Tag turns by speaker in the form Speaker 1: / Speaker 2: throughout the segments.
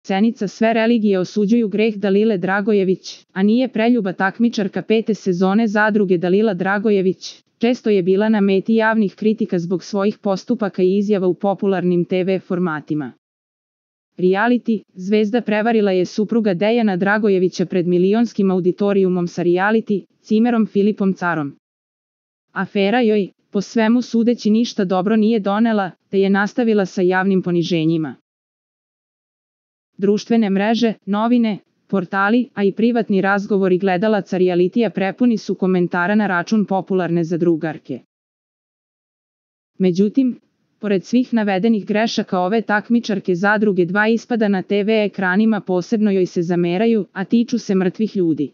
Speaker 1: Cenica sve religije osuđuju greh Dalile Dragojević, a nije preljuba takmičarka 5. sezone Zadruge Dalila Dragojević. Često je bila na meti javnih kritika zbog svojih postupaka i izjava u popularnim TV formatima. Reality, zvezda prevarila je supruga Dejana Dragojevića pred milionskim auditorijumom sa reality, cimerom Filipom Carom. Afera joj, po svemu sudeći, ništa dobro nije donela, te je nastavila sa javnim poniženjima. Društvene mreže, novine, portali, a i privatni razgovori gledalaca realitija prepuni su komentara na račun popularne zadrugarke. Međutim, pored svih navedenih grešaka ove takmičarke Zadruge 2 ispada na TV ekranima posebno joj se zameraju, a tiču se mrtvih ljudi.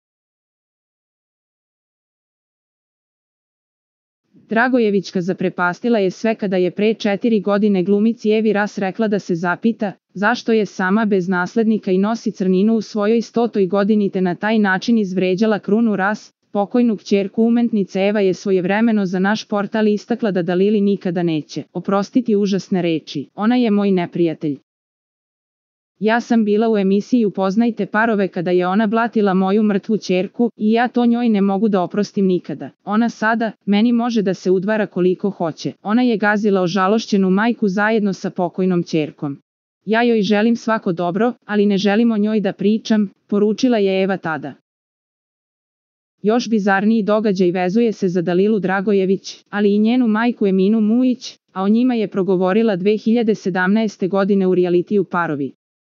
Speaker 1: Dragojevićka zaprepastila je sve kada je pre 4 godine glumici Evi Ras rekla da se zapita zašto je sama bez naslednika i nosi crninu u svojoj 100. godini te na taj način izvređala Krunu Ras. Pokojnu kćerku umetnice Eva je svojevremeno za naš portal istakla da Dalili nikada neće oprostiti užasne reči. Ona je moj neprijatelj. Ja sam bila u emisiji Upoznajte parove kada je ona blatila moju mrtvu ćerku i ja to njoj ne mogu da oprostim nikada. Ona sada meni može da se udvara koliko hoće. Ona je gazila ožalošćenu majku zajedno sa pokojnom ćerkom. Ja joj želim svako dobro, ali ne želim o njoj da pričam, poručila je Eva tada. Još bizarniji događaj vezuje se za Dalilu Dragojević, ali i njenu majku Eminu Mujić, a o njima je progovorila 2017. godine u realitiju Parovi.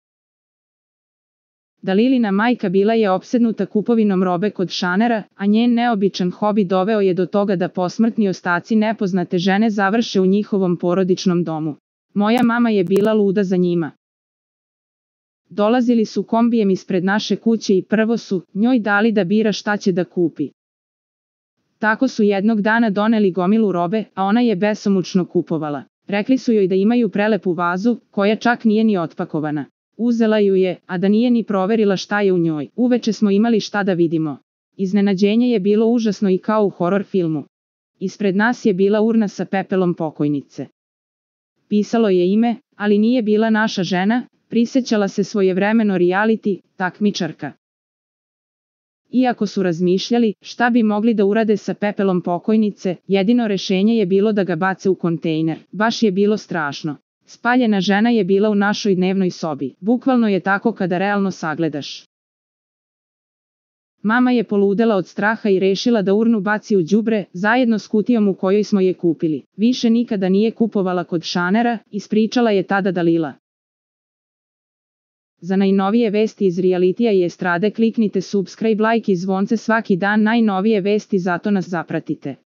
Speaker 1: Dalilina majka bila je opsednuta kupovinom robe kod šanera, a njen neobičan hobi doveo je do toga da posmrtni ostaci nepoznate žene završe u njihovom porodičnom domu. Moja mama je bila luda za njima. Dolazili su kombijem ispred naše kuće i prvo su njoj dali da bira šta će da kupi. Tako su jednog dana doneli gomilu robe, a ona je besomučno kupovala. Rekli su joj da imaju prelepu vazu, koja čak nije ni otpakovana. Uzela ju je, a da nije ni proverila šta je u njoj. Uveče smo imali šta da vidimo. Iznenađenje je bilo užasno i kao u horor filmu. Ispred nas je bila urna sa pepelom pokojnice. Pisalo je ime, ali nije bila naša žena, prisjećala se svojevremeno reality, takmičarka. Iako su razmišljali šta bi mogli da urade sa pepelom pokojnice, jedino rešenje je bilo da ga bace u kontejner. Baš je bilo strašno. Spaljena žena je bila u našoj dnevnoj sobi. Bukvalno je tako kada realno sagledaš. Mama je poludela od straha i rešila da urnu baci u đubre, zajedno s kutijom u kojoj smo je kupili. Više nikada nije kupovala kod šanera, ispričala je tada Dalila. Za najnovije vesti iz realitija i estrade kliknite subscribe, like i zvonce svaki dan, najnovije vesti, zato nas zapratite.